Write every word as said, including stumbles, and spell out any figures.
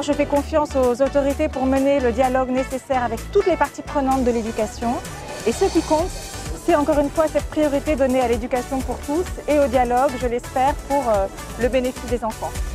Alors je fais confiance aux autorités pour mener le dialogue nécessaire avec toutes les parties prenantes de l'éducation. Et ce qui compte, c'est encore une fois cette priorité donnée à l'éducation pour tous et au dialogue, je l'espère, pour le bénéfice des enfants.